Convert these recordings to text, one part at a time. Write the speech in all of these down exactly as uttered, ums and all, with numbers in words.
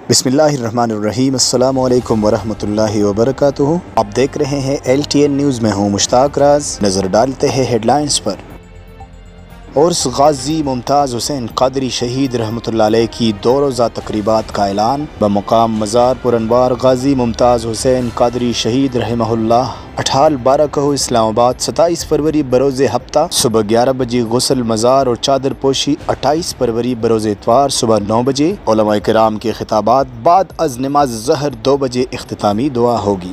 بسم اللہ الرحمن الرحیم، السلام علیکم ورحمۃ اللہ وبرکاتہ۔ آپ دیکھ رہے ہیں ایل ٹی این نیوز میں ہوں مشتاق راز۔ نظر ڈالتے ہیں ہیڈ لائنز پر۔ عرس غازی ممتاز حسین قادری شہید رحمۃ اللہ علیہ کی دو روزہ تقریبات کا اعلان۔ بمقام مزار پر انوار غازی ممتاز حسین قادری شہید رحمہ اللہ اٹھال بارہ کہو اسلام آباد ستائیس فروری بروز ہفتہ صبح گیارہ بجے غسل مزار اور چادر پوشی۔ اٹھائیس فروری بروز اتوار صبح نو بجے علماء کرام کے خطابات، بعد از نماز ظہر دو بجے اختتامی دعا ہوگی۔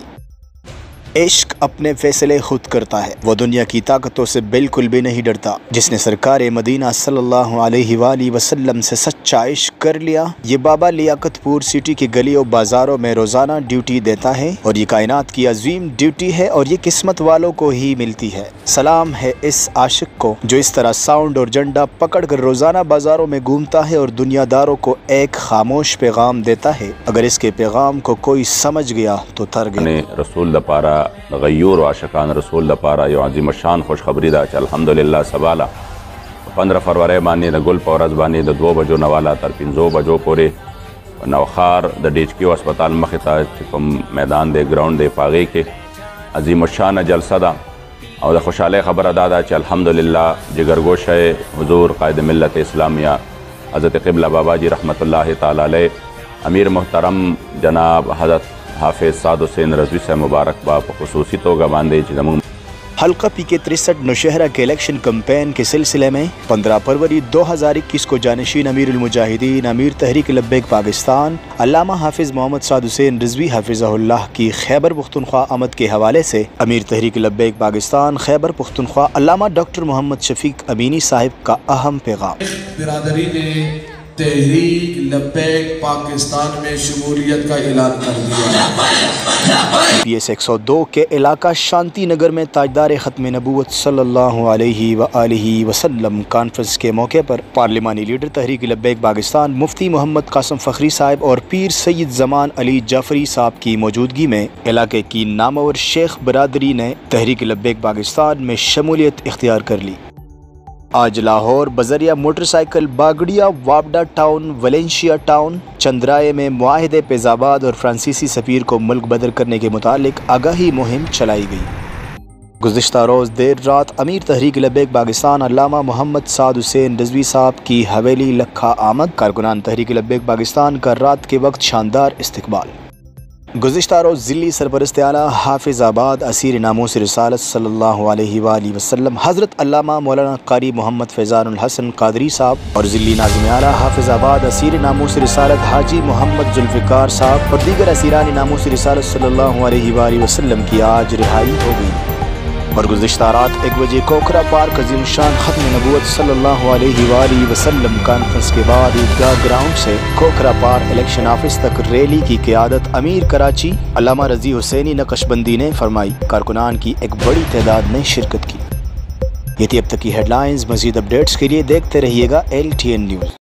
عشق اپنے فیصلے خود کرتا ہے، وہ دنیا کی طاقتوں سے بالکل بھی نہیں ڈرتا۔ جس نے سرکار مدینہ صلی اللہ علیہ وآلہ وسلم سے سچا عشق کر لیا، یہ بابا لیاقت پور سٹی کے گلیوں بازاروں میں روزانہ ڈیوٹی دیتا ہے، اور یہ کائنات کی عظیم ڈیوٹی ہے اور یہ قسمت والوں کو ہی ملتی ہے۔ سلام ہے اس عاشق کو جو اس طرح ساؤنڈ اور جھنڈا پکڑ کر روزانہ بازاروں میں گھومتا ہے اور دنیا داروں کو ایک خاموش پیغام دیتا ہے۔ اگر اس کے پیغام کو کوئی سمجھ گیا تو تر گیا۔ رسول دپارا غیور و عاشقان رسول دپارا یو عظیم الشان خوشخبری دا چې الحمدلله سباله پندرہ فروری باندې د ګل په ورځ باندې د دوه بجو نه والا تر پنځو بجو پورې نوخار د ډي ایچ کیو هسپتال مخې ته چې کوم میدان دی ګراؤنډ دی په هغې کې عظیم الشانه جلسه ده، او د خوشحالۍ خبره دا ده چې الحمدلله جګرګوشه حضور قائد ملت اسلامیہ حضرت قبلہ بابا جی رحمت اللہ تعالی علیہ امیر محترم جناب حضرت حافظ سعد حسین رضوی سے مبارک با خصوصی توگہ باندھے جنمون حلقہ پی کے تریسٹھ نوشہرہ کے الیکشن کمپین کے سلسلے میں پندرہ فروری دو ہزار اکیس کو جانشین امیر المجاہدین امیر تحریک لبیک پاکستان علامہ حافظ محمد سعد حسین رضوی حفظہ اللہ کی خیبر پختونخوا آمد کے حوالے سے امیر تحریک لبیک پاکستان خیبر پختونخوا علامہ ڈاکٹر محمد شفیق امینی صاحب کا اہم پیغام۔ برادری نے تحریک لبیک پاکستان میں شمولیت کا اعلان کر دیا۔ پی ایس ایک سو دو کے علاقہ شانتی نگر میں تاجدار ختم نبوت صلی اللہ علیہ وآلہ وسلم کانفرنس کے موقع پر پارلیمانی لیڈر تحریک لبیک پاکستان مفتی محمد قاسم فخری صاحب اور پیر سید زمان علی جعفری صاحب کی موجودگی میں علاقے کی نامور شیخ برادری نے تحریک لبیک پاکستان میں شمولیت اختیار کر لی۔ آج لاہور بذریعہ موٹر سائیکل باگڑیا وابڈا ٹاؤن ویلنشیا ٹاؤن چندرائے میں معاہدے فیض آباد اور فرانسیسی سفیر کو ملک بدر کرنے کے متعلق آگاہی مہم چلائی گئی۔ گزشتہ روز دیر رات امیر تحریک لبیک پاکستان علامہ محمد سعد حسین رضوی صاحب کی حویلی لکھا آمد۔ کارکنان تحریک لبیک پاکستان کا رات کے وقت شاندار استقبال۔ گزشتہ روز ضلعی سرپرست اعلیٰ حافظ آباد اسیر ناموس رسالت صلی اللہ علیہ وآلہ وسلم حضرت علامہ مولانا قاری محمد فیضان الحسن قادری صاحب اور ضلعی ناظم اعلیٰ حافظ آباد اسیر ناموس رسالت حاجی محمد ذوالفقار صاحب اور دیگر اسیران ناموس رسالت صلی اللہ علیہ وآلہ وسلم کی آج رہائی ہو گئی۔ اور گزشتہ رات ایک بجے کوکھرا پارک عظیم الشان ختم نبوت صلی اللہ علیہ وآلہ وسلم کانفرنس کے بعد عیدگاہ گراؤنڈ سے کوکھرا پارک الیکشن آفس تک ریلی کی قیادت امیر کراچی علامہ رضی حسینی نقش بندی نے فرمائی۔ کارکنان کی ایک بڑی تعداد نے شرکت کی۔ یہ تھی اب تک کی ہیڈ لائنز۔ مزید اپڈیٹس کے لیے دیکھتے رہیے گا ایل ٹی این نیوز۔